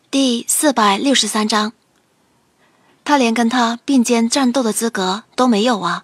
第463章，他连跟他并肩战斗的资格都没有啊！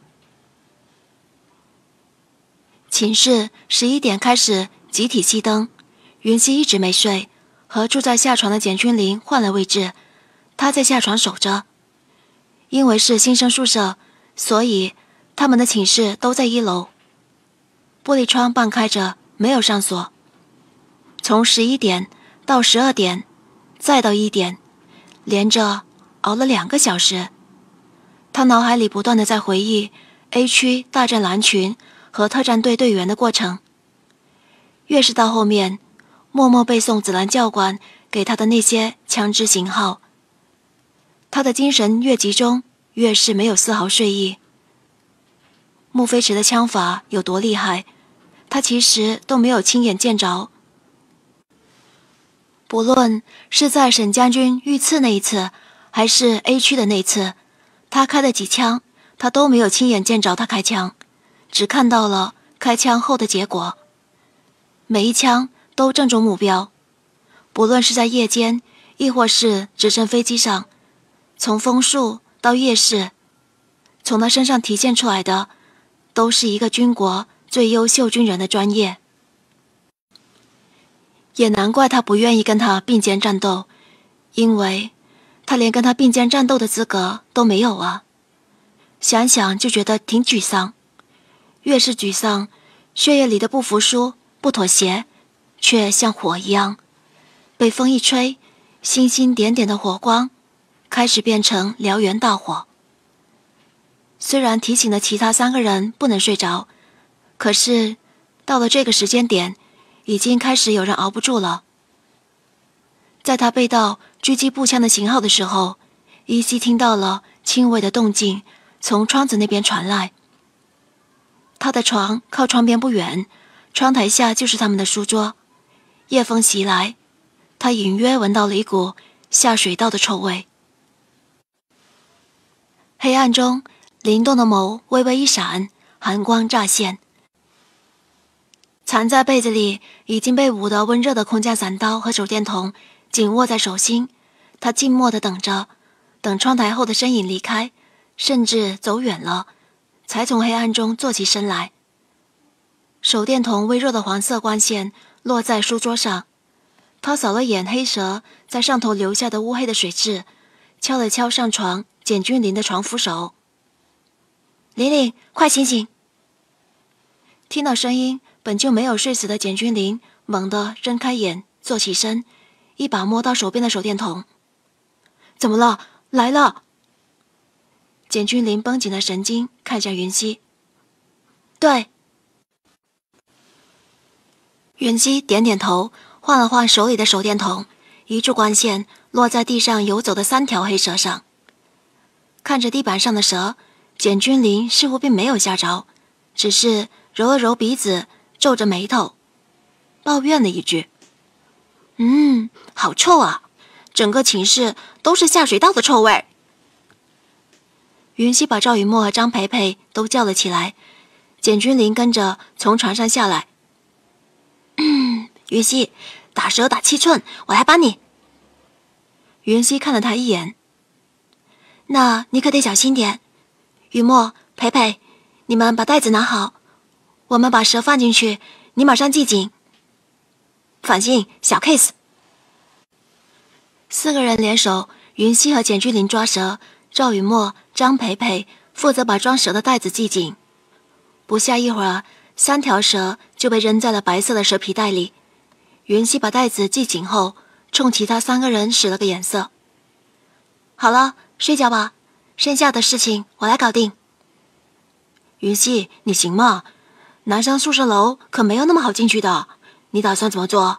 寝室11点开始集体熄灯，云溪一直没睡，和住在下床的简君琳换了位置，他在下床守着。因为是新生宿舍，所以他们的寝室都在1楼，玻璃窗半开着，没有上锁。从11点到12点，再到1点，连着熬了2个小时。他脑海里不断的在回忆 A 区大战蓝群和特战队队员的过程。越是到后面，默默背诵紫兰教官给他的那些枪支型号，他的精神越集中，越是没有丝毫睡意。穆飞驰的枪法有多厉害，他其实都没有亲眼见着。不论是在沈将军遇刺那一次，还是 A 区的那次，他开的几枪，他都没有亲眼见着他开枪，只看到了开枪后的结果。每一枪都正中目标，不论是在夜间，亦或是直升飞机上，从枫树到夜市，从他身上体现出来的，都是一个军国最优秀军人的专业。也难怪他不愿意跟他并肩战斗，因为他连跟他并肩战斗的资格都没有啊。想想就觉得挺沮丧，越是沮丧，血液里的不服输、不妥协，却像火一样，被风一吹，星星点点的火光开始变成燎原大火。虽然提醒了其他3个人不能睡着，可是到了这个时间点，已经开始有人熬不住了。在他背到狙击步枪的型号的时候，依稀听到了轻微的动静从窗子那边传来。他的床靠窗边不远，窗台下就是他们的书桌。夜风袭来，他隐约闻到了一股下水道的臭味。黑暗中，灵动的眸微微一闪，寒光乍现。藏在被子里已经被捂得温热的空降伞刀和手电筒紧握在手心，他静默地等着，等窗台后的身影离开，甚至走远了，才从黑暗中坐起身来。手电筒微弱的黄色光线落在书桌上，他扫了眼黑蛇在上头留下的乌黑的水渍，敲了敲上床简君琳的床扶手。琳琳，快醒醒！听到声音，本就没有睡死的简君琳猛地睁开眼，坐起身，一把摸到手边的手电筒。怎么了？来了！简君琳绷紧了神经，看向云溪。对。云溪点点头，晃了晃手里的手电筒，一束光线落在地上游走的3条黑蛇上。看着地板上的蛇，简君琳似乎并没有吓着，只是揉了揉鼻子，皱着眉头，抱怨了一句：“好臭啊！整个寝室都是下水道的臭味。”云溪把赵雨墨和张培培都叫了起来，简君琳跟着从床上下来。云溪，打蛇打7寸，我来帮你。云溪看了他一眼。那你可得小心点。雨墨、培培，你们把袋子拿好，我们把蛇放进去，你马上系紧。放心，小 case。4个人联手，云溪和简君琳抓蛇，赵雨墨、张培培负责把装蛇的袋子系紧。不下一会儿，3条蛇就被扔在了白色的蛇皮袋里。云溪把袋子系紧后，冲其他3个人使了个眼色。好了，睡觉吧，剩下的事情我来搞定。云溪，你行吗？男生宿舍楼可没有那么好进去的，你打算怎么做？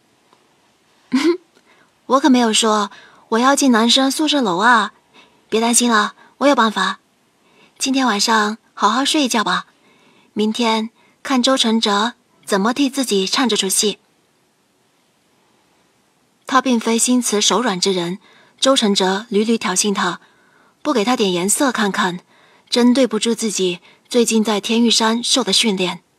我可没有说我要进男生宿舍楼啊，别担心了，我有办法。今天晚上好好睡一觉吧，明天看周承哲怎么替自己唱这出戏。他并非心慈手软之人，周承哲屡屡挑衅他，不给他点颜色看看，真对不住自己最近在天玉山受的训练。